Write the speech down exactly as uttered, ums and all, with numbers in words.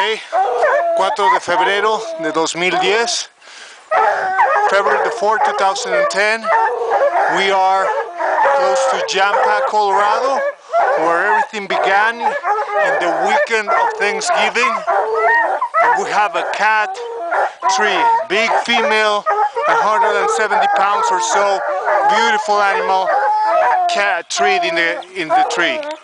Okay, cuatro de febrero de dos mil diez, February the fourth, two thousand ten. We are close to Jampa, Colorado, where everything began in the weekend of Thanksgiving. We have a cat tree, big female, one hundred seventy pounds or so, beautiful animal, cat tree in the in the tree.